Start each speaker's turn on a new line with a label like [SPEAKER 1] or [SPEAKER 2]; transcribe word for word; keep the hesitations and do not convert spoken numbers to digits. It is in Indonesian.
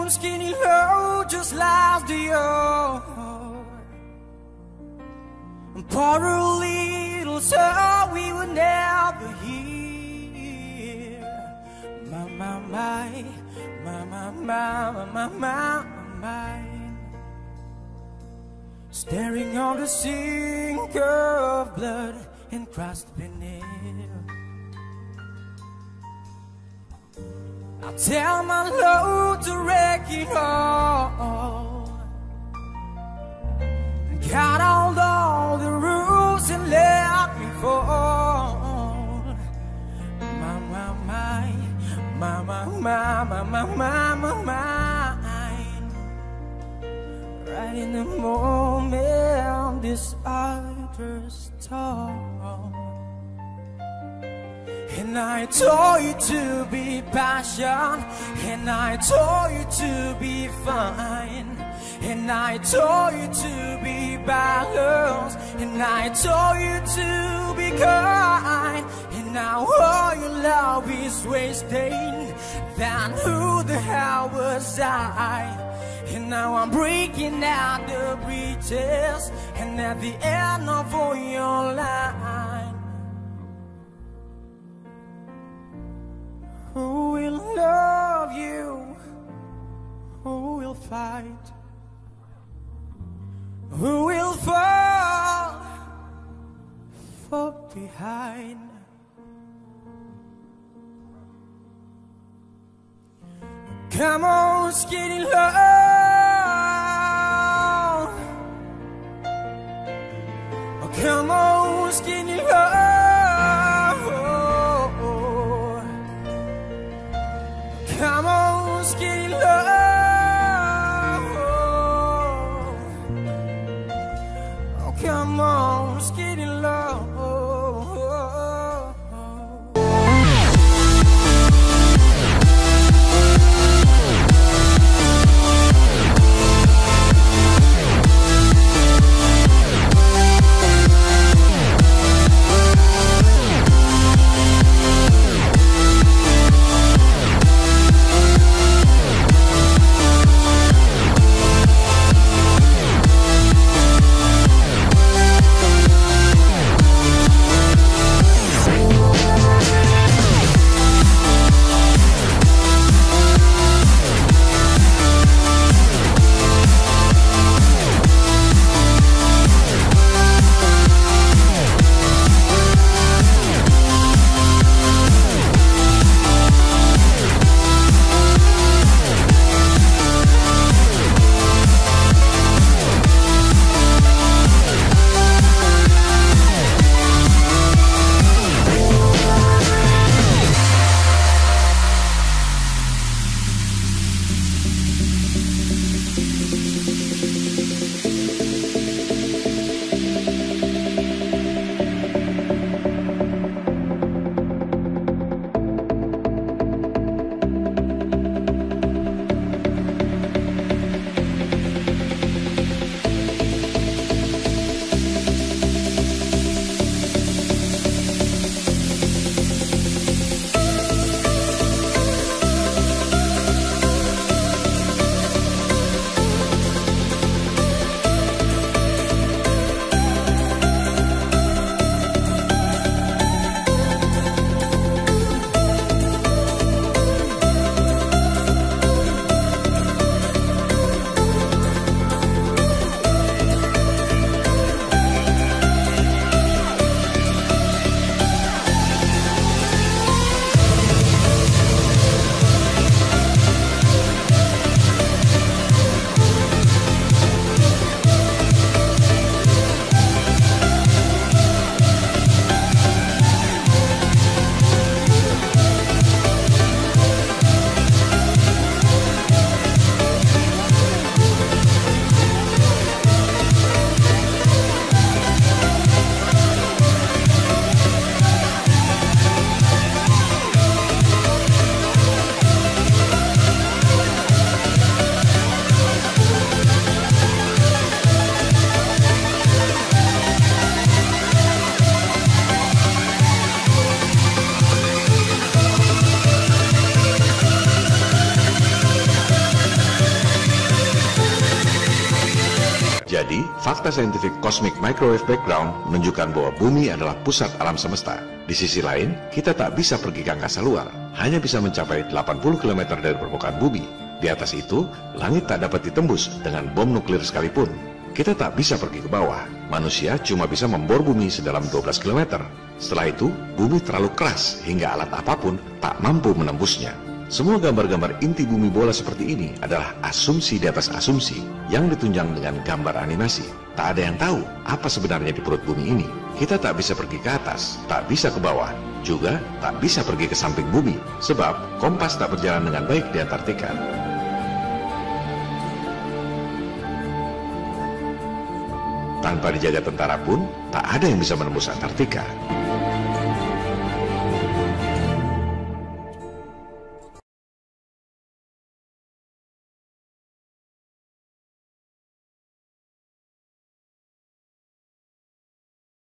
[SPEAKER 1] on, skinny low, just like the old. Poor little soul we would never hear. My, my, my, my, my, my, my, my, my. Staring on the sink of blood and crushed beneath. I tell my load to wreck it all. Got all, all the rules and let me fall. My, my, my, my, my, my, my, my, my, my, mind. Right in the moment this other's torn. And I told you to be passion, and I told you to be fine, and I told you to be balance, and I told you to be kind. And now all your love is wasting. Then who the hell was I? And now I'm breaking out the breaches, and at the end of all your line, who will love you? Who will fight? Who will fall, fall behind? Come on, skinny love. Oh, come on, skinny love. Come on, skinny love. Oh, come on, skinny love.
[SPEAKER 2] Fakta saintifik Cosmic Microwave Background menunjukkan bahwa bumi adalah pusat alam semesta. Di sisi lain, kita tak bisa pergi ke angkasa luar, hanya bisa mencapai delapan puluh kilometer dari permukaan bumi. Di atas itu, langit tak dapat ditembus dengan bom nuklir sekalipun. Kita tak bisa pergi ke bawah. Manusia cuma bisa membor bumi sedalam dua belas kilometer. Setelah itu, bumi terlalu keras hingga alat apapun tak mampu menembusnya. Semua gambar-gambar inti bumi bola seperti ini adalah asumsi di atas asumsi yang ditunjang dengan gambar animasi. Tak ada yang tahu apa sebenarnya di perut bumi ini. Kita tak bisa pergi ke atas, tak bisa ke bawah, juga tak bisa pergi ke samping bumi, sebab kompas tak berjalan dengan baik di Antartika. Tanpa dijaga tentara pun, tak ada yang bisa menembus Antartika.